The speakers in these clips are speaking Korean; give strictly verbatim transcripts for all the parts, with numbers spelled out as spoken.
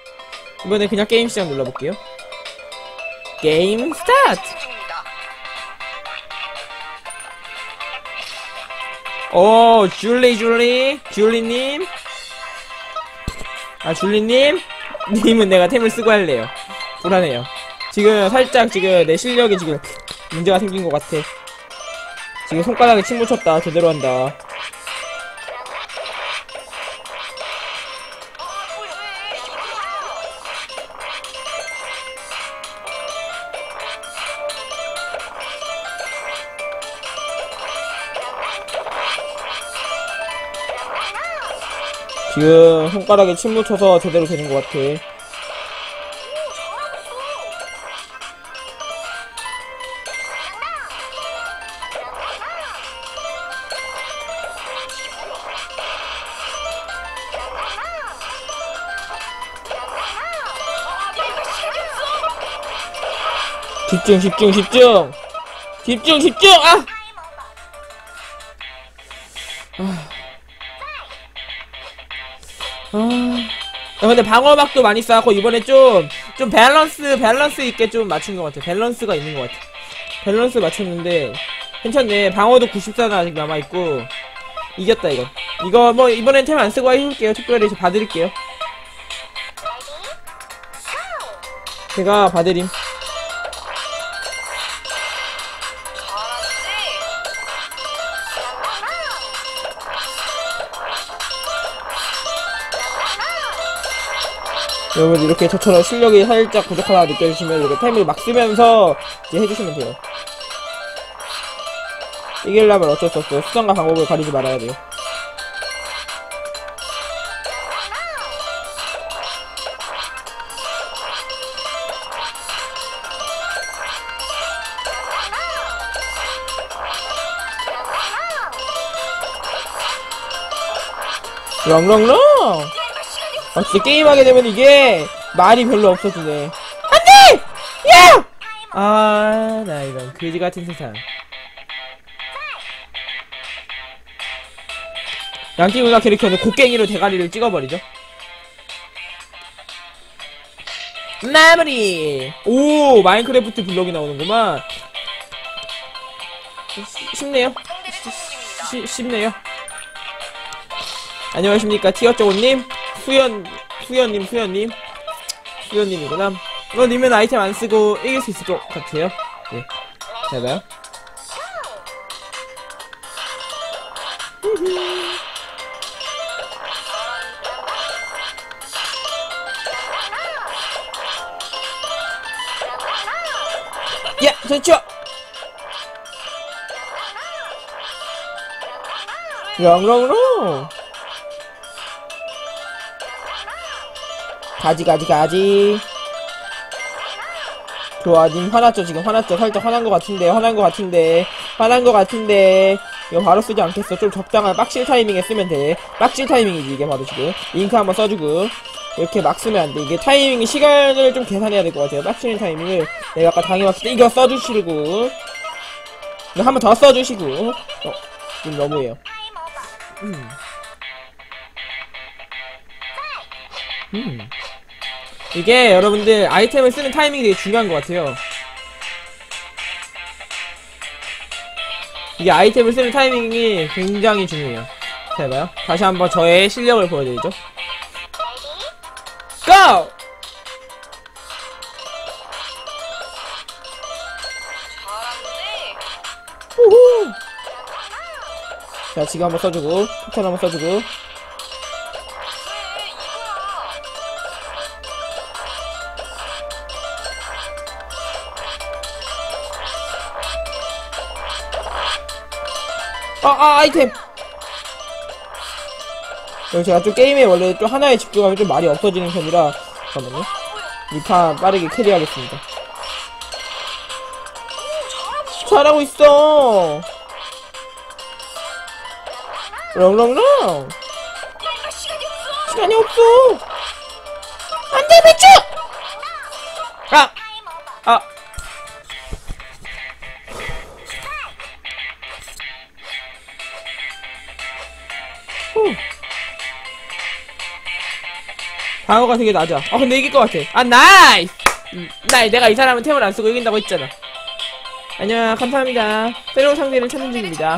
이번에 그냥 게임 시작 눌러볼게요. 게임 스타트! 오, 줄리, 줄리, 줄리님. 아, 줄리님? 님은 내가 템을 쓰고 할래요. 불안해요. 지금 살짝 지금 내 실력이 지금 문제가 생긴 것 같아. 지금 손가락에 침 묻혔다. 제대로 한다. 지금 손가락에 침 묻혀서 제대로 되는 것 같아. 집중 집중 집중 집중 집중. 아! 아. 아. 근데 방어막도 많이 쌓고 이번에 좀 좀 밸런스 밸런스 있게 좀 맞춘 것 같아. 밸런스가 있는 것 같아. 밸런스 맞췄는데 괜찮네. 방어도 구십사는 아직 남아있고 이겼다. 이거 이거 뭐 이번엔 템 안 쓰고 해볼게요. 특별히 저 봐드릴게요. 제가 봐드림. 여러분 이렇게 저처럼 실력이 살짝 부족하다 느껴지시면 이렇게 템을 막 쓰면서 이제 해주시면 돼요. 이기려면 어쩔 수 없어요. 수단과 방법을 가리지 말아야 돼요. 렁렁렁! 아 진짜 게임하게 되면 이게 말이 별로 없어지네. 안돼! 야! 아, 나 이런 그지 같은 세상. 양팀우가 캐릭터는 곡괭이로 대가리를 찍어버리죠. 마무리! 오, 마인크래프트 블록이 나오는구만. 시, 쉽네요. 시, 쉽네요. 안녕하십니까 티어쩌고님. 수연, 수연님, 수연님. 수연님이구나. 어, 님은 아이템 안 쓰고 이길 수 있을 것 같아요. 네. 잘 봐요. 야, 좋죠! 롱롱롱! 가지 가지 가지. 좋아. 님 화났죠? 지금 화났죠? 살짝 화난 것 같은데 화난 것 같은데 화난 것 같은데 이거 바로 쓰지 않겠어. 좀 적당한 빡실 타이밍에 쓰면 돼. 빡실 타이밍이지 이게 바로. 지금 잉크 한번 써주고 이렇게 막 쓰면 안 돼. 이게 타이밍이 시간을 좀 계산해야 될 것 같아요. 빡치는 타이밍을 내가 아까 당해봤을 때 이거 써주시고 이거 한번 더 써주시고. 어? 님 너무해요. 음. 음. 이게 여러분들 아이템을 쓰는 타이밍이 되게 중요한 것 같아요. 이게 아이템을 쓰는 타이밍이 굉장히 중요해요. 자, 해봐요. 다시 한번 저의 실력을 보여드리죠. 고! 우후! 자, 지금 한번 써주고, 폭탄 한번 써주고. 아, 아, 아이템! 제가 좀 게임에 원래 좀 하나에 집중하면 좀 말이 없어지는 편이라, 잠깐만요. 이 판 빠르게 캐리하겠습니다. 잘하고 있어! 렁렁렁! 시간이 없어! 안 돼, 배추! 아! 아! 후. 방어가 되게 낮아. 아 근데 이길 것 같아. 아 나이스. 음, 나이 내가 이 사람은 템을 안 쓰고 이긴다고 했잖아. 안녕 감사합니다. 새로운 상대를 찾는 중입니다.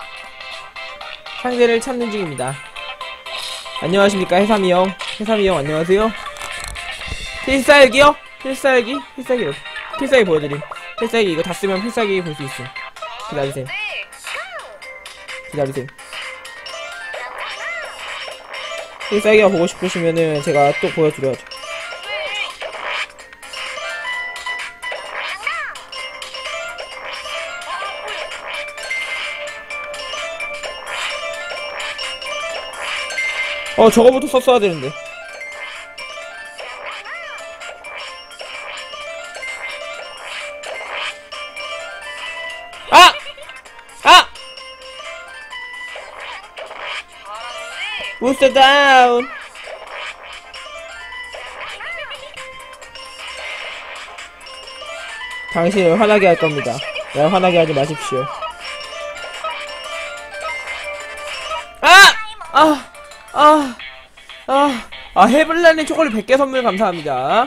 상대를 찾는 중입니다. 안녕하십니까 해삼이 형. 해삼이 형 안녕하세요. 필살기요? 필살기? 필살기 필살기 보여드림. 필살기 이거 다 쓰면 필살기 볼 수 있음. 기다리세요. 기다리세요. 필살기가 보고 싶으시면은 제가 또 보여드려야죠. 어 저거부터 썼어야 되는데. 아! 아! 부스터 다운. 당신을 화나게 할 겁니다. 날 화나게 하지 마십시오. 아! 아! 아! 아! 아, 해블라님 초콜릿 백 개 선물 감사합니다.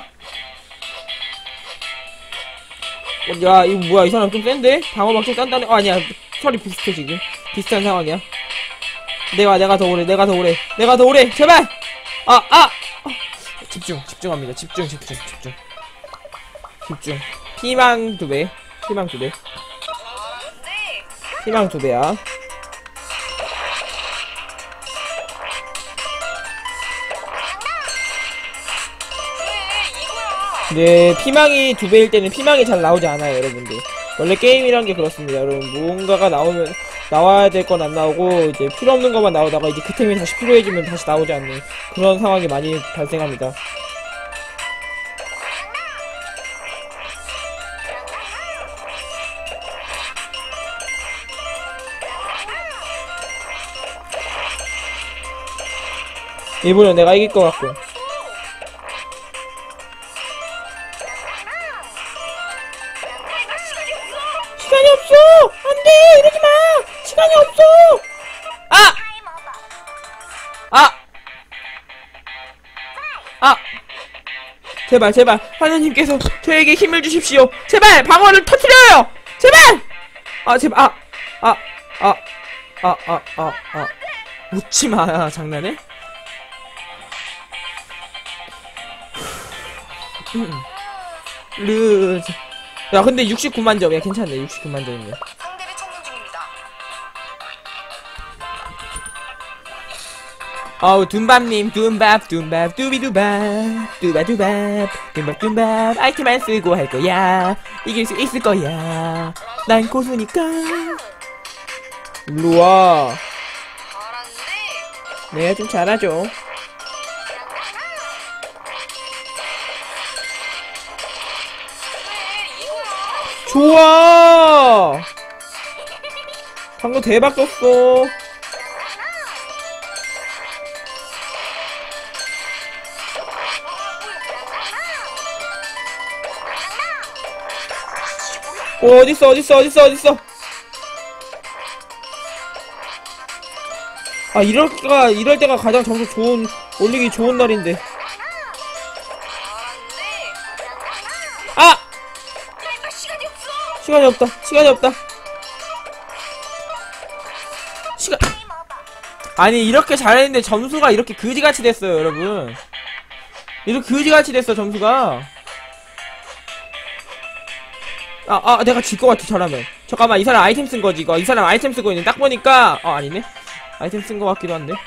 야, 이거 뭐야, 이 사람 좀 센데? 방어막 좀 단단해. 어, 아니야. 설이 비슷해, 지금. 비슷한 상황이야. 내가, 내가 더 오래, 내가 더 오래, 내가 더 오래, 제발! 아, 아! 어. 집중, 집중합니다. 집중, 집중, 집중. 집중. 피망 두 배. 피망 두 배. 피망 두 배야. 네, 피망이 두 배일 때는 피망이 잘 나오지 않아요, 여러분들. 원래 게임이란 게 그렇습니다, 여러분. 무언가가 나오면, 나와야 될 건 안 나오고, 이제 필요 없는 것만 나오다가 이제 그 템이 다시 필요해지면 다시 나오지 않는 그런 상황이 많이 발생합니다. 이번엔 내가 이길 것 같고. 시간이 없어! 안 돼! 이러지 마! 시간이 없어! 아! 아! 아! 제발, 제발. 하느님께서 저에게 힘을 주십시오. 제발! 방어를 터뜨려요! 제발! 아, 제발. 아! 아! 아! 아, 아, 아, 아. 웃지 마. 장난해? 루즈. 야 근데 육십구만 점이야. 괜찮네. 육십구만 점이면. 상대를 찾는 중입니다. 어우 둠밥님 둠밥 둠밥 뚜비두밥 뚜바두밥 둠밥 둠밥 아이템 안 쓰고 할 거야. 이길 수 있을 거야. 난 고수니까. 일로와. 잘하는데. 내가 좀 잘하죠. 좋아! 방금 대박 떴어. 어, 어딨어, 어딨어, 어딨어, 어딨어. 아, 이럴 때가, 이럴 때가 가장 점수 좋은, 올리기 좋은 날인데. 아! 시간이 없다. 시간이 없다. 시간. 아니 이렇게 잘했는데 점수가 이렇게 그지같이 됐어요, 여러분. 이렇게 그지같이 됐어 점수가. 아, 아 내가 질 것 같아 잘하면. 잠깐만 이 사람 아이템 쓴 거지 이거. 이 사람 아이템 쓰고 있는 딱 보니까 어 아니네. 아이템 쓴 거 같기도 한데.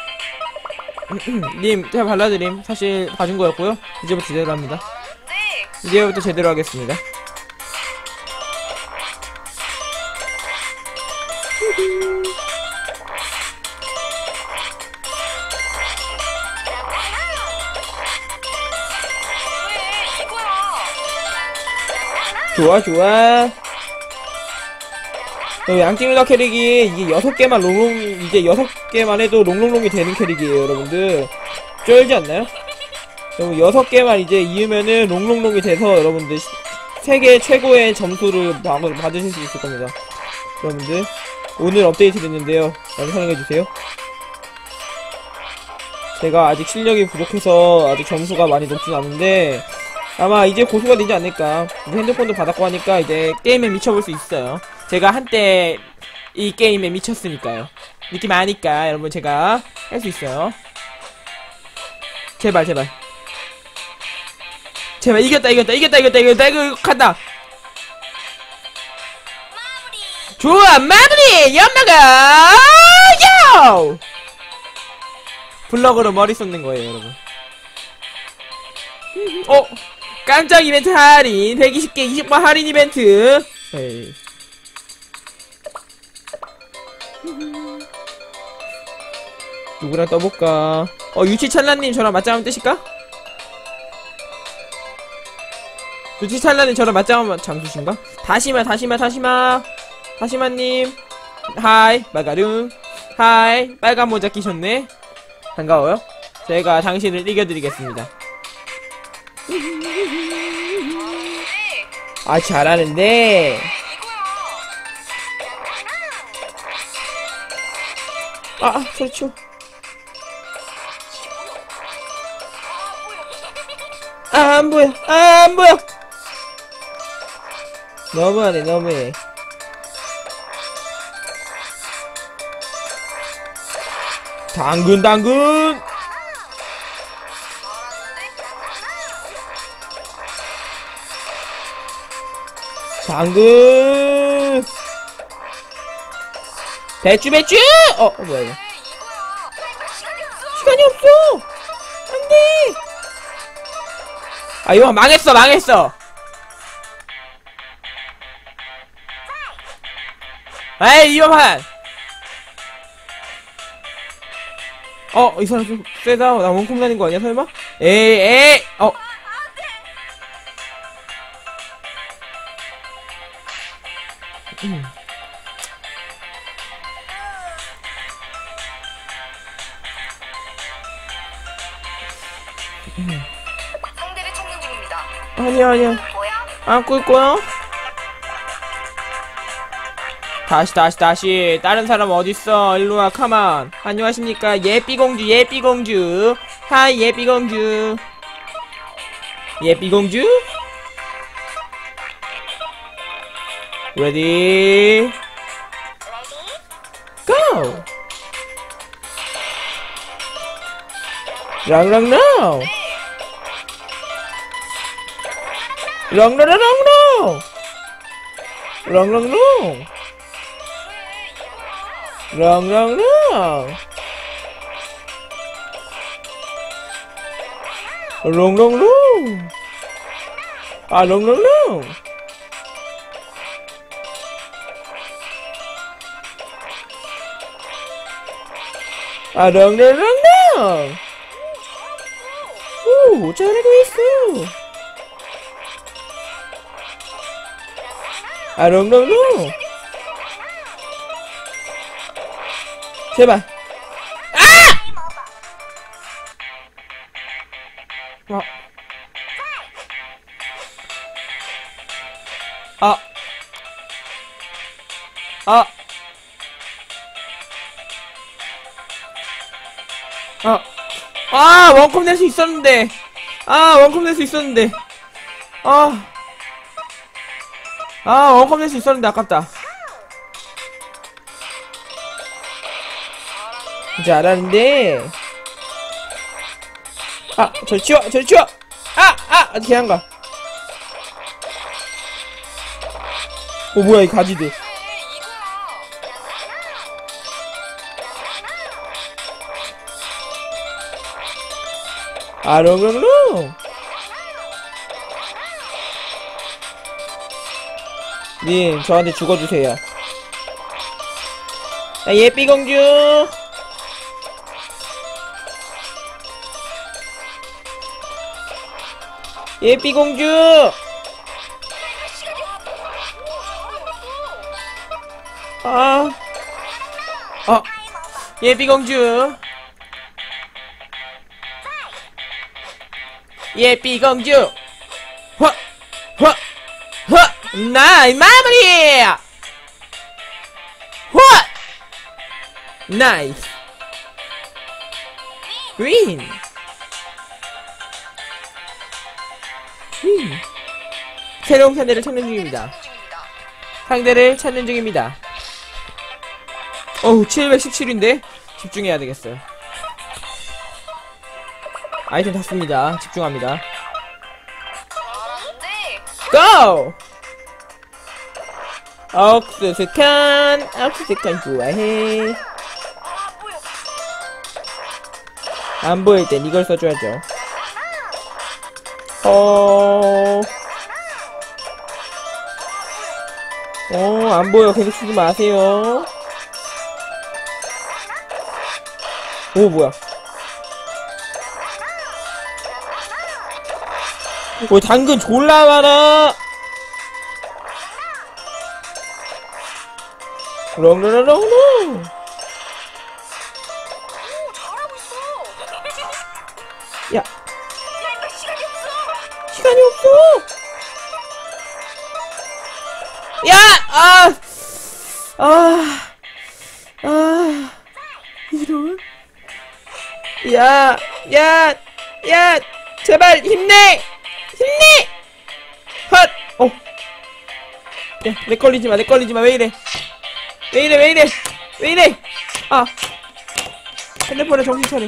님 제가 발라드림 사실 봐준 거였고요. 이제부터 제대로 합니다. 이제부터 제대로 하겠습니다. 좋아 좋아. 양띵루다 캐릭이 이게 여섯 개만 롱롱 이제 여섯 개만 해도 롱롱롱이 되는 캐릭이에요, 여러분들. 쩔지 않나요? 여섯 개만 이제 이으면은 롱롱롱이 돼서 여러분들 세계 최고의 점수를 받으실 수 있을 겁니다. 여러분들 오늘 업데이트 됐는데요. 많이 사랑해주세요. 제가 아직 실력이 부족해서 아직 점수가 많이 높진 않은데 아마 이제 고수가 되지 않을까. 이제 핸드폰도 받았고 하니까 이제 게임에 미쳐볼 수 있어요. 제가 한때 이 게임에 미쳤으니까요. 느낌 아니까 여러분 제가 할 수 있어요. 제발 제발 제발. 이겼다 이겼다 이겼다 이겼다 이겼다. 이거 이거 간다. 좋아 마무리. 연마가 요 블럭으로 머리 쏟는 거예요 여러분. 어 깜짝 이벤트 할인 백이십 개 이십 번 할인 이벤트. 에이. 누구랑 떠볼까? 어 유치찰나님 저랑 맞짱 한번 뜨실까? 유치찰나님 저랑 맞짱 한번 장수신가? 다시마 다시마 다시마 다시마님 하이 마가룽 하이. 빨간 모자 끼셨네. 반가워요. 제가 당신을 이겨드리겠습니다. 아 잘하는데. 아 그렇죠. 아 안보여 아 안보여. 너무하네 너무해. 당근 당근. 당근. 배추 배추. 어, 어 뭐야 이거. 시간이 없어. 안돼. 아 이거 망했어 망했어. 에이 이번 판. 어 이 사람 좀 세다. 나 원콤 다닌 거 아니야 설마? 에이 에이. 어 음. 음. 상대를 찾는 중입니다. 아니야 아니야 안 끌 거야? 다시 다시 다시. 다른 사람 어딨어. 일로와 카만. 안녕하십니까 예삐공주 예삐공주. 하이 예삐공주. 예삐공주 레디 고. 랑랑랑 랑랑랑랑 랑랑랑 랑랑랑 롱롱롱. 아 롱롱롱. 아 롱롱롱롱. 오 잘하고 있어. 아 롱롱롱. 제발. 아! 어. 아. 아. 아. 아, 원컵 낼 수 있었는데. 아, 원컵 낼 수 있었는데. 아. 아, 원컵 낼 수 있었는데 아깝다. 잘하는데. 아, 저리 치워, 저리 치워. 아, 아, 어떻게 한가? 어, 뭐야 이 가지들. 아, 롱롱롱. 님, 저한테 죽어주세요. 아, 예삐공주. 예삐공주. 아, 아, 예삐공주. 예삐공주. 허, 허, 허, 나이 마무리. 허, 나이스. 윈! 윈! 새로운 상대를 찾는 중입니다. 찾는 중입니다. 상대를 찾는 중입니다. 어우, 칠백십칠인데? 집중해야 되겠어요. 아이템 다 씁니다. 집중합니다. 안 돼. 고! 억스스칸, 억스스칸 좋아해. 아, 뭐야. 안 보일 땐 이걸 써줘야죠. 어, 어, 안 보여. 계속 쓰지 마세요. 오, 뭐야. 오, 당근 졸라 많아! 롱롱롱롱! 오, 잘하고 있어. 야, 야, 이거 시간이 없어. 시간이 없어! 야! 아! 아! 아! 이런? 야! 야! 야! 제발 힘내! 힘내! 헛! 어! 야, 내 걸리지마, 내 걸리지마, 왜 이래? 왜 이래, 왜 이래? 왜 이래? 아! 핸드폰에 정신 차려.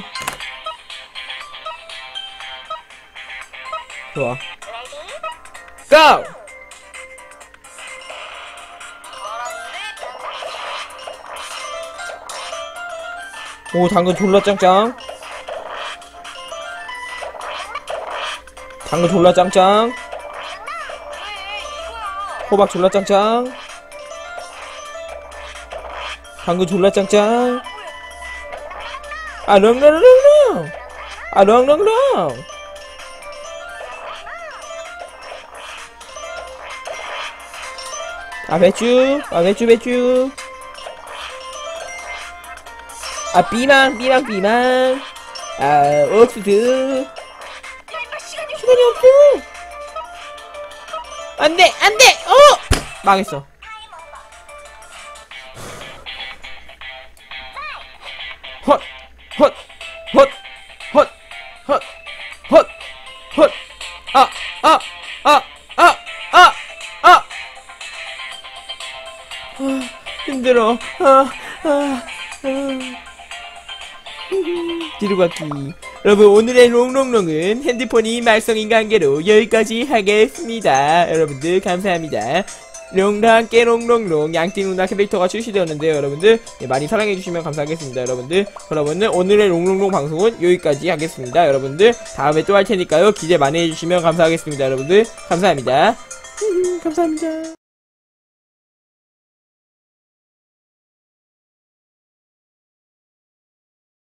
좋아. 고! 오, 당근 졸라 짱짱. 당근 졸라 짱짱. 호박 졸라 짱짱. 당근 졸라 짱짱. 아, 렁렁렁렁. 아, 렁렁렁. 아, 배추. 아, 배추, 배추. 아, 비망, 비망, 비망. 아, 옥수수. 시간이 없어. 안 돼, 안 돼! 어! 망했어. 헛! 헛! 헛! 헛! 헛! 헛! 헛! 아! 아! 아! 아! 아! 아! 아! 힘들어. 아! 아! 아! 뒤로 가기. 여러분, 오늘의 롱롱롱은 핸드폰이 말썽인 관계로 여기까지 하겠습니다. 여러분들 감사합니다. 롱과 함께 롱롱롱 양띵누나 캐릭터가 출시되었는데요. 여러분들 네, 많이 사랑해주시면 감사하겠습니다. 여러분들 그러면은 오늘의 롱롱롱 방송은 여기까지 하겠습니다. 여러분들 다음에 또 할 테니까요. 기대 많이 해주시면 감사하겠습니다. 여러분들 감사합니다. 감사합니다.